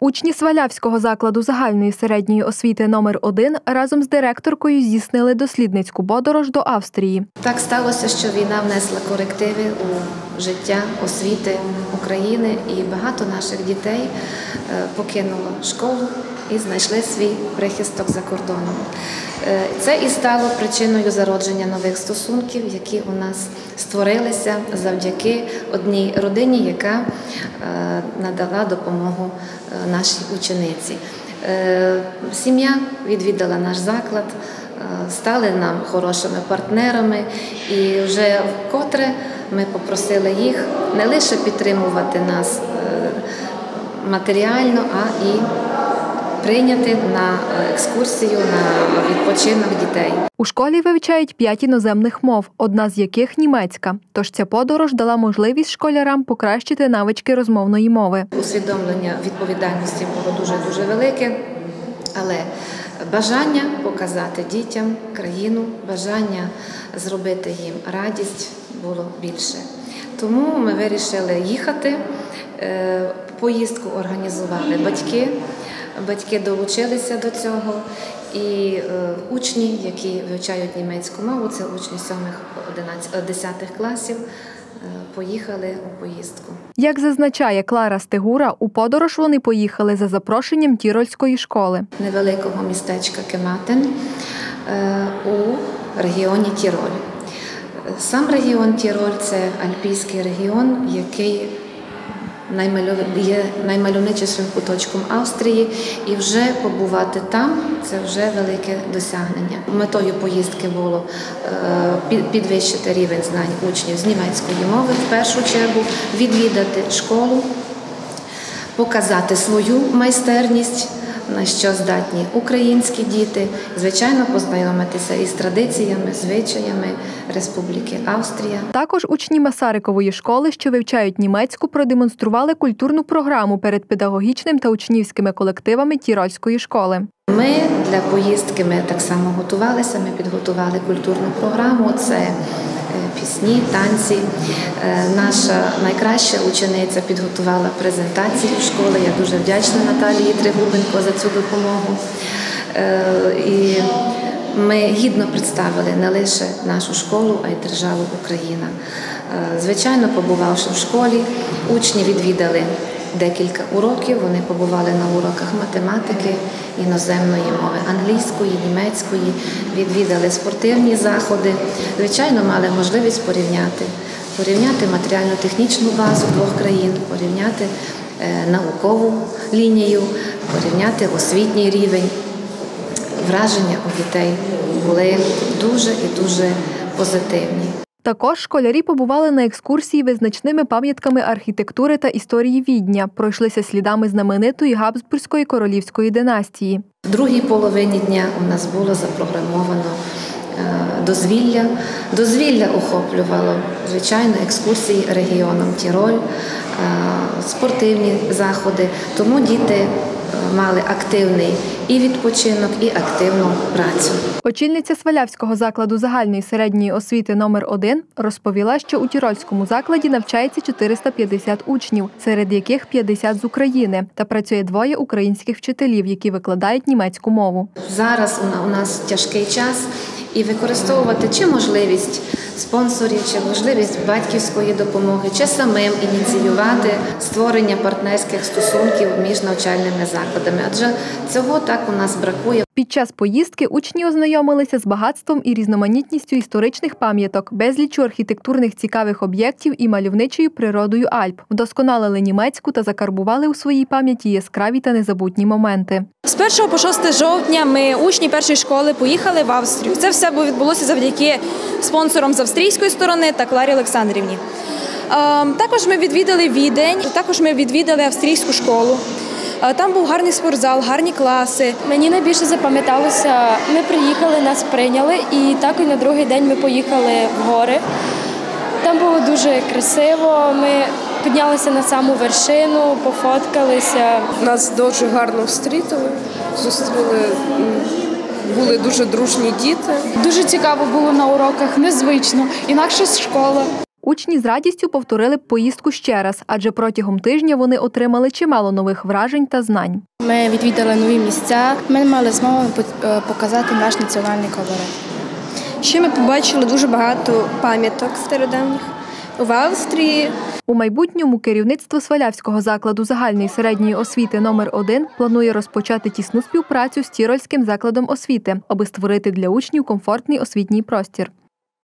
Учні Свалявського закладу загальної середньої освіти номер 1 разом з директоркою здійснили дослідницьку подорож до Австрії. Так сталося, що війна внесла корективи у життя освіти України, і багато наших дітей покинуло школу і знайшли свій прихисток за кордоном. Це і стало причиною зародження нових стосунків, які у нас створилися завдяки одній родині, яка надала допомогу нашій учениці. Сім'я відвідала наш заклад, стали нам хорошими партнерами, і вже вкотре ми попросили їх не лише підтримувати нас матеріально, а і прийняти на екскурсію, на відпочинок дітей. У школі вивчають 5 іноземних мов, одна з яких – німецька. Тож ця подорож дала можливість школярам покращити навички розмовної мови. Усвідомлення відповідальності було дуже-дуже велике, але бажання показати дітям країну, бажання зробити їм радість було більше. Тому ми вирішили їхати, поїздку організували батьки. Батьки долучилися до цього, і учні, які вивчають німецьку мову, це учні 7-10 класів, поїхали у поїздку. Як зазначає Клара Стегура, у подорож вони поїхали за запрошенням Тірольської школи. Невеликого містечка Кематен у регіоні Тіроль. Сам регіон Тіроль – це альпійський регіон, який є наймальовничішим куточком Австрії, і вже побувати там – це вже велике досягнення. Метою поїздки було підвищити рівень знань учнів з німецької мови, в першу чергу відвідати школу, показати свою майстерність, на що здатні українські діти, звичайно, познайомитися із традиціями, звичаями Республіки Австрія. Також учні Масарикової школи, що вивчають німецьку, продемонстрували культурну програму перед педагогічним та учнівськими колективами Тірольської школи. Ми для поїздки так само готувалися, ми підготували культурну програму, це пісні, танці. Наша найкраща учениця підготувала презентацію школи. Я дуже вдячна Наталії Тригубенко за цю допомогу. І ми гідно представили не лише нашу школу, а й державу Україна. Звичайно, побувавши в школі, учні відвідали декілька уроків, вони побували на уроках математики, іноземної мови, англійської, німецької, відвідали спортивні заходи. Звичайно, мали можливість порівняти матеріально-технічну базу двох країн, порівняти наукову лінію, порівняти освітній рівень. Враження у дітей були дуже і дуже позитивні. Також школярі побували на екскурсії визначними пам'ятками архітектури та історії Відня, пройшлися слідами знаменитої Габсбурзької королівської династії. В другій половині дня у нас було запрограмовано дозвілля. Дозвілля охоплювало, звичайно, екскурсії регіоном Тіроль, спортивні заходи, тому діти мали активний і відпочинок, і активну працю. Очільниця Свалявського закладу загальної середньої освіти номер 1 розповіла, що у Тірольському закладі навчається 450 учнів, серед яких 50 з України, та працює 2 українських вчителів, які викладають німецьку мову. Зараз у нас тяжкий час, і використовувати чи можливість спонсорів, чи можливість батьківської допомоги, чи самим ініціювати створення партнерських стосунків між навчальними закладами. Адже цього так у нас бракує. Під час поїздки учні ознайомилися з багатством і різноманітністю історичних пам'яток, безліччю архітектурних цікавих об'єктів і мальовничою природою Альп, вдосконалили німецьку та закарбували у своїй пам'яті яскраві та незабутні моменти. З 1 по 6 жовтня ми, учні першої школи, поїхали в Австрію. Це все відбулося завдяки спонсорам з австрійської сторони та Кларі Олександрівні. Також ми відвідали Відень, також ми відвідали австрійську школу. Там був гарний спортзал, гарні класи. Мені найбільше запам'яталося, ми приїхали, нас прийняли, і також на другий день ми поїхали в гори. Там було дуже красиво, ми піднялися на саму вершину, пофоткалися. Нас дуже гарно зустріли, були дуже дружні діти. Дуже цікаво було на уроках, незвично, інакша школа. Учні з радістю повторили б поїздку ще раз, адже протягом тижня вони отримали чимало нових вражень та знань. Ми відвідали нові місця, ми мали змогу показати наш національний колорит. Ще ми побачили дуже багато пам'яток стародавніх в Австрії. У майбутньому керівництво Свалявського закладу загальної середньої освіти номер 1 планує розпочати тісну співпрацю з Тірольським закладом освіти, аби створити для учнів комфортний освітній простір.